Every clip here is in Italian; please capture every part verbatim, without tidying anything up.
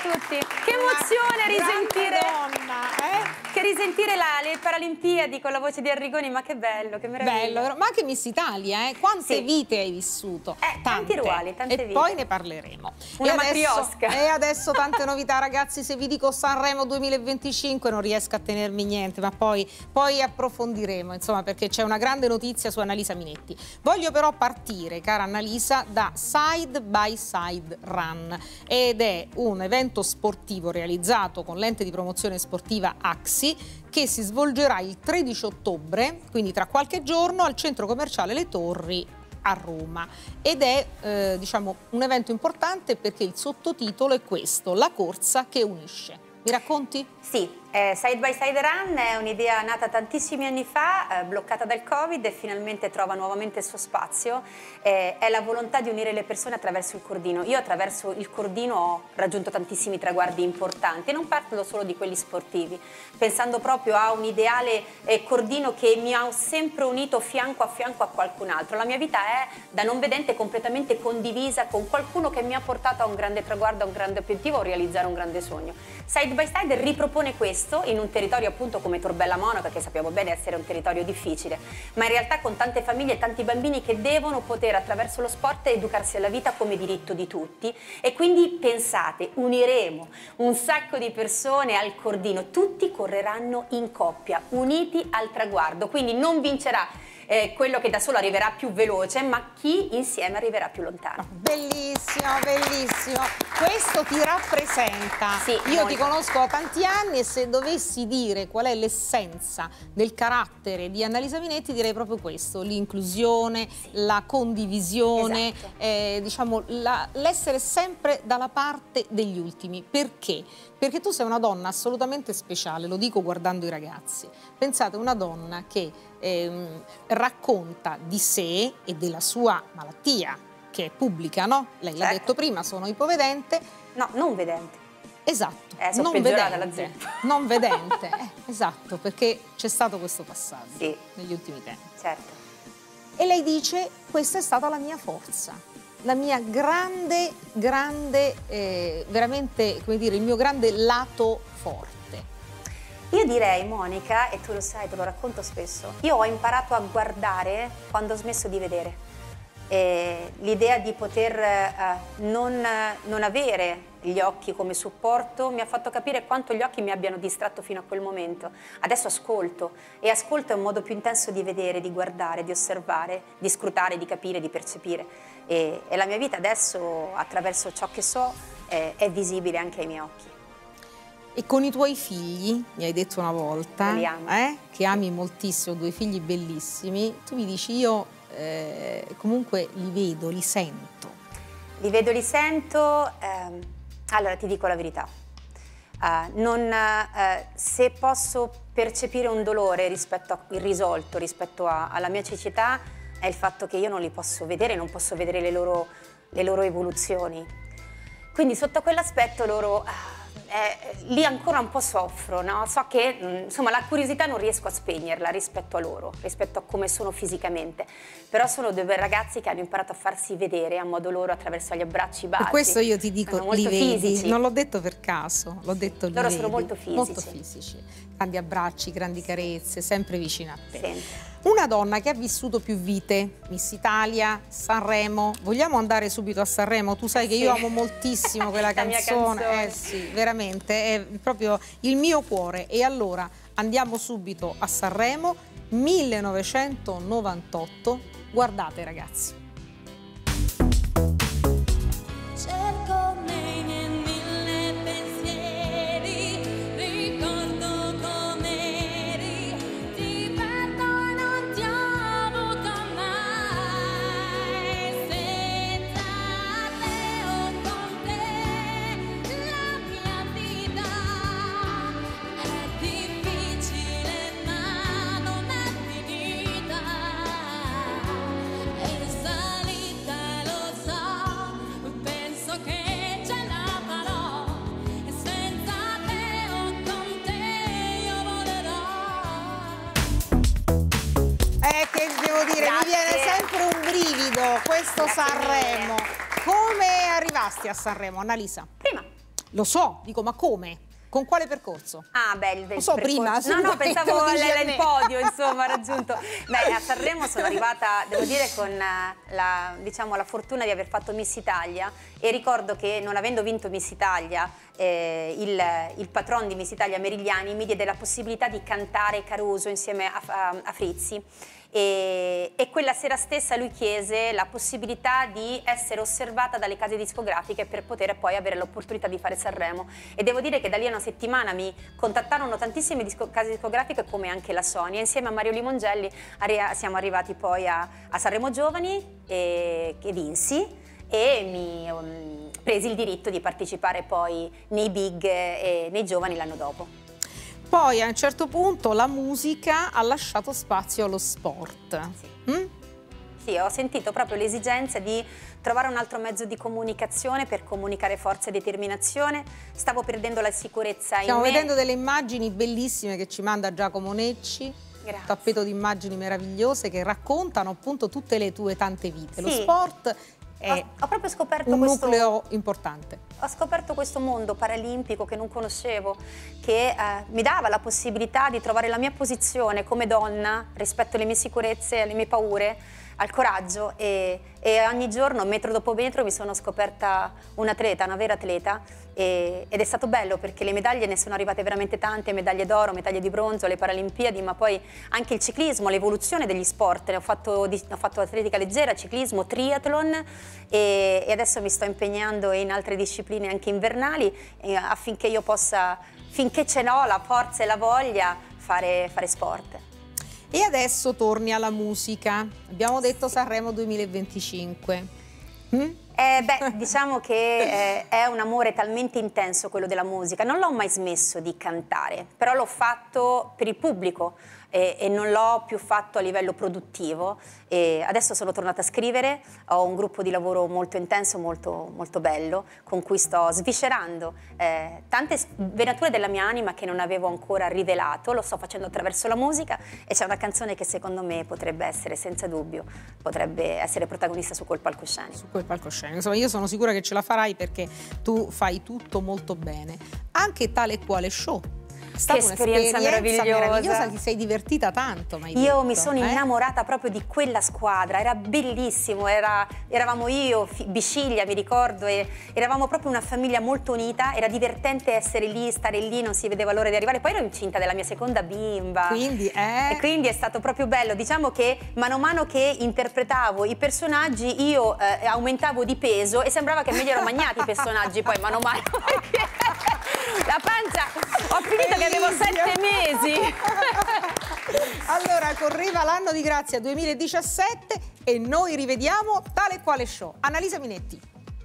tutti. Che emozione risentire, donna, eh? che risentire la, le Paralimpiadi con la voce di Arrigoni, ma che bello, che meraviglia. Bello, ma anche Miss Italia, eh? Quante sì. vite hai vissuto? Eh, tanti ruoli, tante e vite. poi ne parleremo. Una e adesso, matriosca. E adesso tante novità, ragazzi. Se vi dico Sanremo duemilaventicinque non riesco a tenermi niente, ma poi, poi approfondiremo, insomma, perché c'è una grande notizia su Annalisa Minetti. Voglio però partire, cara Annalisa, da Side by Side Run, ed è un evento sportivo realizzato con l'ente di promozione sportiva AXI, che si svolgerà il tredici ottobre, quindi tra qualche giorno, al centro commerciale Le Torri a Roma, ed è eh, diciamo un evento importante perché il sottotitolo è questo: la corsa che unisce. Mi racconti? Sì, eh, Side by Side Run è un'idea nata tantissimi anni fa, eh, bloccata dal Covid, e finalmente trova nuovamente il suo spazio. Eh, è la volontà di unire le persone attraverso il cordino. Io attraverso il cordino ho raggiunto tantissimi traguardi importanti, e non parlo solo di quelli sportivi, pensando proprio a un ideale eh, cordino che mi ha sempre unito fianco a fianco a qualcun altro. La mia vita è da non vedente completamente condivisa con qualcuno che mi ha portato a un grande traguardo, a un grande obiettivo, a realizzare un grande sogno. Side by Side ripropone questo in un territorio appunto come Torbella Monaca, che sappiamo bene essere un territorio difficile, ma in realtà con tante famiglie e tanti bambini che devono poter attraverso lo sport educarsi alla vita come diritto di tutti. E quindi pensate, uniremo un sacco di persone al cordino, tutti correranno in coppia, uniti al traguardo, quindi non vincerà Eh, quello che da solo arriverà più veloce, ma chi insieme arriverà più lontano. Bellissimo, bellissimo. Questo ti rappresenta. Sì, io molto. ti conosco da tanti anni, e se dovessi dire qual è l'essenza del carattere di Annalisa Minetti, direi proprio questo: l'inclusione, sì. la condivisione, esatto. eh, diciamo l'essere sempre dalla parte degli ultimi. Perché? Perché tu sei una donna assolutamente speciale, lo dico guardando i ragazzi. Pensate, una donna che ehm, racconta di sé e della sua malattia, che è pubblica, no? Lei l'ha certo. detto prima, sono ipovedente. No, non vedente. Esatto, eh, sono non peggiorata vedente, la non vedente, eh, esatto, perché c'è stato questo passaggio sì. negli ultimi tempi. Certo. E lei dice: questa è stata la mia forza, la mia grande, grande, eh, veramente, come dire, il mio grande lato forte. Io direi, Monica, e tu lo sai, te lo racconto spesso, io ho imparato a guardare quando ho smesso di vedere. L'idea di poter eh, non, non avere gli occhi come supporto mi ha fatto capire quanto gli occhi mi abbiano distratto fino a quel momento. Adesso ascolto, e ascolto è un modo più intenso di vedere, di guardare, di osservare, di scrutare, di capire, di percepire. E, e la mia vita adesso, attraverso ciò che so, è, è visibile anche ai miei occhi. E con i tuoi figli, mi hai detto una volta, Li amo. Eh, che ami moltissimo, due figli bellissimi, tu mi dici: io eh, comunque li vedo, li sento. Li vedo, li sento, ehm, allora ti dico la verità. Uh, non, uh, se posso percepire un dolore rispetto a, irrisolto rispetto a, alla mia cecità, è il fatto che io non li posso vedere, non posso vedere le loro, le loro evoluzioni. Quindi sotto quell'aspetto loro... Uh, Eh, lì ancora un po' soffro, no? So che mh, insomma la curiosità non riesco a spegnerla rispetto a loro, rispetto a come sono fisicamente, però sono due ragazzi che hanno imparato a farsi vedere a modo loro, attraverso gli abbracci, i baci. Per questo io ti dico, sono molto li vedi, fisici. Non l'ho detto per caso, l'ho detto li loro vedi. sono molto fisici. Molto fisici, grandi abbracci, grandi carezze, sempre vicina a te. Sempre. Una donna che ha vissuto più vite, Miss Italia, Sanremo. Vogliamo andare subito a Sanremo? Tu sai che sì. io amo moltissimo quella canzone. canzone. Eh sì, veramente, è proprio il mio cuore. E allora andiamo subito a Sanremo, millenovecentonovantotto. Guardate, ragazzi. Cerco nei miei mille pensieri, ricordo com'eri, ti perdo e non ti ho avuto mai. Senza te o con te la mia vita è difficile ma non è finita. È salita, lo so, penso che ce la farò, e senza te o con te io volerò. Eh, che devo dire, mi Grazie. viene sempre un brivido questo Grazie Sanremo. mille. Come arrivasti a Sanremo, Annalisa? Prima. Lo so, dico, ma come? Con quale percorso? Ah, beh, il, Lo so, prima, no, no, pensavo lo dici a il me. podio, insomma, raggiunto. Beh, a Sanremo sono arrivata, devo dire, con la, diciamo, la fortuna di aver fatto Miss Italia, e ricordo che, non avendo vinto Miss Italia, eh, il, il patron di Miss Italia, Merigliani, mi diede la possibilità di cantare Caruso insieme a, a, a Frizzi. E, e quella sera stessa lui chiese la possibilità di essere osservata dalle case discografiche per poter poi avere l'opportunità di fare Sanremo, e devo dire che da lì a una settimana mi contattarono tantissime disco, case discografiche, come anche la Sony, e insieme a Mario Limongelli arri siamo arrivati poi a, a Sanremo Giovani, e, e vinsi, e mi um, presi il diritto di partecipare poi nei Big e nei Giovani l'anno dopo. Poi a un certo punto la musica ha lasciato spazio allo sport. Sì. Mm? Sì, ho sentito proprio l'esigenza di trovare un altro mezzo di comunicazione per comunicare forza e determinazione. Stavo perdendo la sicurezza Stiamo in me. vedendo delle immagini bellissime che ci manda Giacomo Necci. Grazie. Un tappeto di immagini meravigliose che raccontano appunto tutte le tue tante vite. Lo Sì. sport è Ho, ho proprio scoperto un questo... nucleo importante. Ho scoperto questo mondo paralimpico che non conoscevo, che eh, mi dava la possibilità di trovare la mia posizione come donna rispetto alle mie sicurezze, alle mie paure, al coraggio, e, e ogni giorno, metro dopo metro, mi sono scoperta un'atleta, una vera atleta, e, ed è stato bello perché le medaglie ne sono arrivate veramente tante, medaglie d'oro, medaglie di bronzo, le Paralimpiadi, ma poi anche il ciclismo, l'evoluzione degli sport. Ho fatto, ho fatto atletica leggera, ciclismo, triathlon, e, e adesso mi sto impegnando in altre discipline anche invernali, eh, affinché io possa, finché ce n'ho la forza e la voglia, fare, fare sport. E adesso torni alla musica. Abbiamo detto Sanremo duemilaventicinque. Mm? Eh, beh, diciamo che eh, è un amore talmente intenso quello della musica. Non l'ho mai smesso di cantare, però l'ho fatto per il pubblico, e, e non l'ho più fatto a livello produttivo. E adesso sono tornata a scrivere, ho un gruppo di lavoro molto intenso, molto, molto bello, con cui sto sviscerando eh, tante venature della mia anima che non avevo ancora rivelato. Lo sto facendo attraverso la musica, e c'è una canzone che secondo me potrebbe essere, senza dubbio, potrebbe essere protagonista su quel palcoscenico. Su quel palcoscenico. Insomma, io sono sicura che ce la farai perché tu fai tutto molto bene. Anche Tale e Quale Show. È stata Che esperienza meravigliosa. meravigliosa, ti sei divertita tanto. Io detto, mi sono eh? innamorata proprio di quella squadra, era bellissimo, era, eravamo io, Bisciglia, mi ricordo, e eravamo proprio una famiglia molto unita, era divertente essere lì, stare lì, non si vedeva l'ora di arrivare. Poi ero incinta della mia seconda bimba, Quindi, eh... e quindi è stato proprio bello. Diciamo che mano a mano che interpretavo i personaggi io eh, aumentavo di peso, e sembrava che me li ero magnati i personaggi poi mano a mano. La pancia, ho finito che avevo sette mesi. Allora, correva l'anno di grazia duemiladiciassette e noi rivediamo Tale e Quale Show. Annalisa Minetti.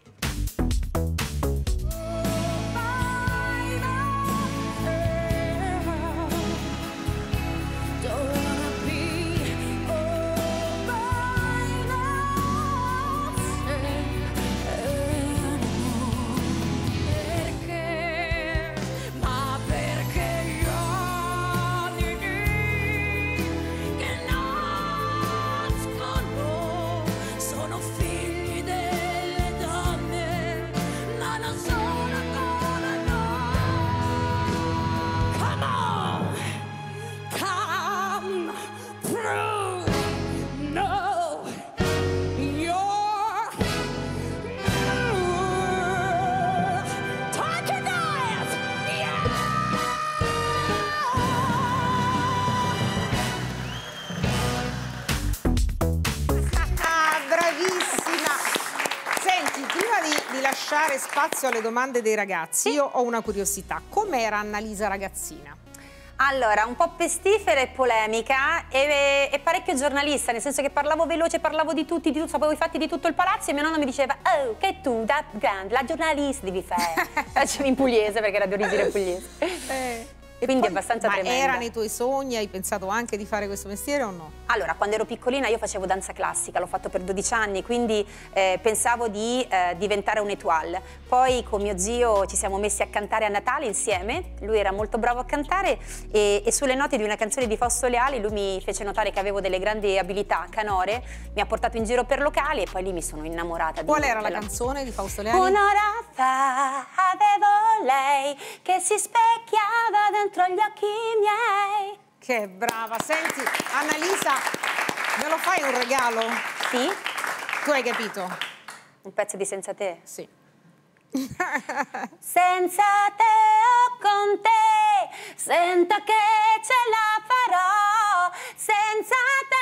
Lasciare spazio alle domande dei ragazzi, io ho una curiosità: com'era Annalisa ragazzina? Allora, un po' pestifera e polemica, e, e parecchio giornalista, nel senso che parlavo veloce, parlavo di tutti, di tutto, sapevo i fatti di tutto il palazzo, e mio nonno mi diceva: oh, che tu, da grande, la giornalista devi fare. Facevo in pugliese, perché era di origine pugliese. Eh. E quindi poi, è abbastanza ma tremenda. Ma era nei tuoi sogni? Hai pensato anche di fare questo mestiere o no? Allora, quando ero piccolina io facevo danza classica, l'ho fatto per dodici anni, quindi eh, pensavo di eh, diventare un'étoile. Poi con mio zio ci siamo messi a cantare a Natale insieme, lui era molto bravo a cantare, e, e sulle note di una canzone di Fausto Leali lui mi fece notare che avevo delle grandi abilità canore, mi ha portato in giro per locali, e poi lì mi sono innamorata. Qual di era la della... canzone di Fausto Leali? Un'ora fa avevo lei che si specchiava dentro gli occhi miei. Che brava, senti, Annalisa, me lo fai un regalo? Sì? Tu hai capito? Un pezzo di Senza te? Sì. Senza te o con te, sento che ce la farò. Senza te